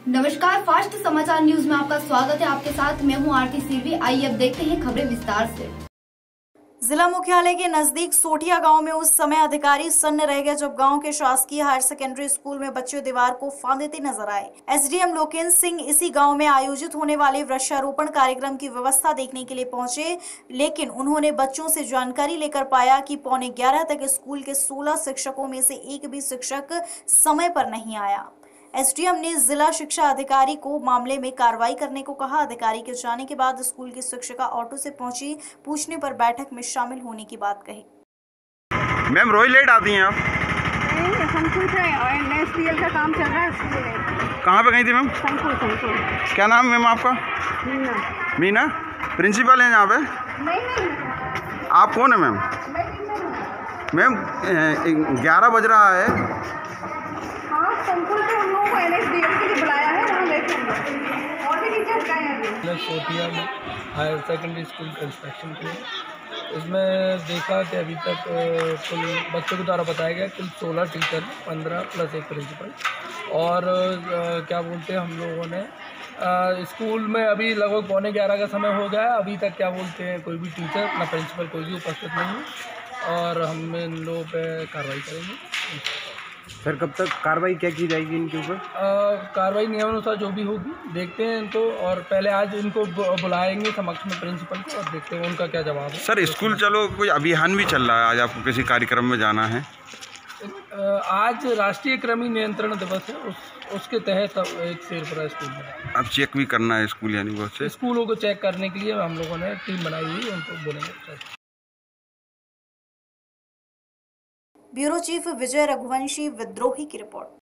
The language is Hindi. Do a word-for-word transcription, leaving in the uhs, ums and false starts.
नमस्कार, फास्ट समाचार न्यूज में आपका स्वागत है। आपके साथ मैं हूं आरती सिरवी। आइए अब देखते हैं खबरें विस्तार से। जिला मुख्यालय के नजदीक सोठिया गांव में उस समय अधिकारी सन्न रह गए जब गांव के शासकीय हायर सेकेंडरी स्कूल में बच्चे दीवार को फांदते नजर आए। एसडीएम लोकेश सिंह इसी गांव में आयोजित होने वाले वृक्षारोपण कार्यक्रम की व्यवस्था देखने के लिए पहुंचे, लेकिन उन्होंने बच्चों से जानकारी लेकर पाया कि पौने ग्यारह तक स्कूल के सोलह शिक्षकों में से एक भी शिक्षक समय पर नहीं आया। एसडीएम ने जिला शिक्षा अधिकारी को मामले में कार्रवाई करने को कहा। अधिकारी के जाने के बाद स्कूल की शिक्षिका ऑटो से पहुंची, पूछने पर बैठक में शामिल होने की बात कही। मैम रोज लेट आती हैं आप? नहीं, संकुल से एनएसडीएल का काम चल रहा है, इसलिए लेट। कहाँ पे गई थी मैम? संकुल संकुल। क्या नाम मैम आपका? मीना। मीना प्रिंसिपल हैं यहाँ पे? नहीं नहीं। आप कौन है मैम? मैम ग्यारह बज रहा है। हाँ, संकुल से उन लोगों को एनएसडीएल के लिए बुलाया है, वहाँ लेट होंगे। और भी टीचर गए हैं सोठिया में हायर सेकेंडरी स्कूल कंस्ट्रक्शन के लिए। इसमें देखा कि अभी तक कुल बच्चों के द्वारा बताया गया कुल सोलह टीचर, पंद्रह प्लस एक प्रिंसिपल। और क्या बोलते हैं, हम लोगों ने आ, स्कूल में अभी लगभग पौने ग्यारह का समय हो गया है, अभी तक क्या बोलते हैं कोई भी टीचर ना प्रिंसिपल कोई भी उपस्थित नहीं है, और हम इन लोगों पर कार्रवाई करेंगे। सर कब तक कार्रवाई क्या की जाएगी इनके ऊपर? कार्रवाई नियमानुसार जो भी होगी देखते हैं इनको, और पहले आज इनको बुलाएंगे समक्ष में प्रिंसिपल को और देखते हैं उनका क्या जवाब है। सर स्कूल चलो कोई अभियान भी चल रहा है, आज आपको किसी कार्यक्रम में जाना है? आज राष्ट्रीय कृमि नियंत्रण दिवस है, उस उसके तहत एक शेरपुरा स्कूल में अब चेक भी करना है स्कूल, यानी वो से स्कूलों को चेक करने के लिए हम लोगों ने टीम बनाई हुई है, उनको बोलेंगे। ब्यूरो चीफ विजय रघुवंशी, विद्रोही की रिपोर्ट।